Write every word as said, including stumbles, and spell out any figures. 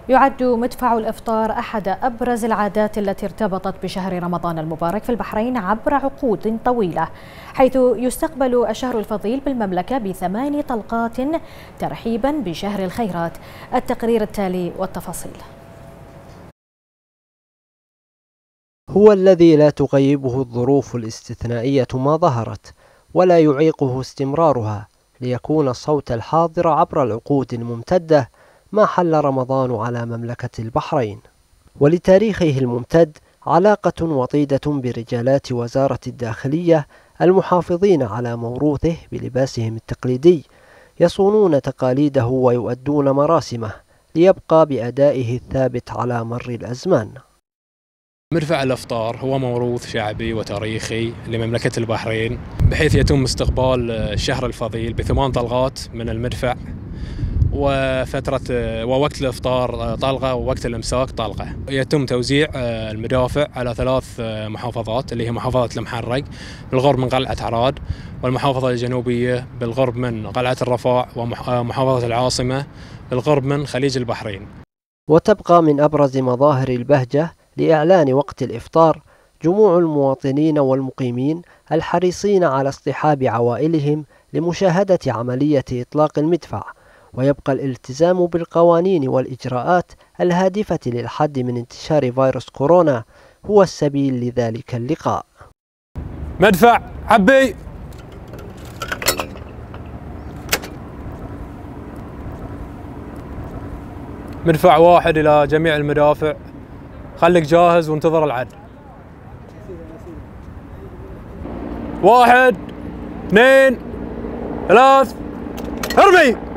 يعد مدفع الإفطار أحد أبرز العادات التي ارتبطت بشهر رمضان المبارك في البحرين عبر عقود طويلة، حيث يستقبل الشهر الفضيل بالمملكة بثمان طلقات ترحيبا بشهر الخيرات. التقرير التالي والتفاصيل. هو الذي لا تغيبه الظروف الاستثنائية ما ظهرت ولا يعيقه استمرارها، ليكون الصوت الحاضر عبر العقود الممتدة ما حل رمضان على مملكة البحرين. ولتاريخه الممتد علاقة وطيدة برجالات وزارة الداخلية المحافظين على موروثه بلباسهم التقليدي، يصونون تقاليده ويؤدون مراسمه ليبقى بأدائه الثابت على مر الأزمان. مدفع الإفطار هو موروث شعبي وتاريخي لمملكة البحرين، بحيث يتم استقبال الشهر الفضيل بثمان طلقات من المدفع، وفترة ووقت الإفطار طلقة ووقت الإمساك طلقة. يتم توزيع المدافع على ثلاث محافظات اللي هي محافظة المحرق بالغرب من قلعة عراد، والمحافظة الجنوبية بالغرب من قلعة الرفاع، ومحافظة العاصمة بالغرب من خليج البحرين. وتبقى من أبرز مظاهر البهجة لإعلان وقت الإفطار جموع المواطنين والمقيمين الحريصين على اصطحاب عوائلهم لمشاهدة عملية إطلاق المدفع، ويبقى الالتزام بالقوانين والإجراءات الهادفة للحد من انتشار فيروس كورونا هو السبيل لذلك اللقاء. مدفع حبي. مدفع واحد إلى جميع المدافع، خليك جاهز وانتظر العد. واحد اثنين ثلاث ارمي.